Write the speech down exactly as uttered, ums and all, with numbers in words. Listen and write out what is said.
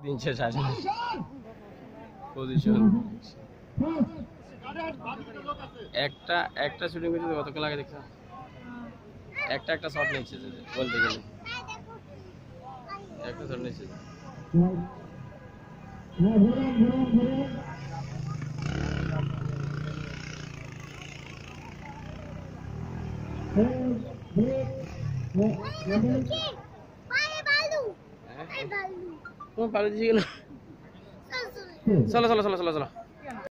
দিন শেষ আসে পজিশন একটা একটা শুটিং করতে কতক্ষণ লাগে দেখছো একটা একটা শট নিচ্ছে বলতে গেলে একটা শট নিচ্ছে তোমার পালু দিছি কেন চলো চলো চলো চলো চলো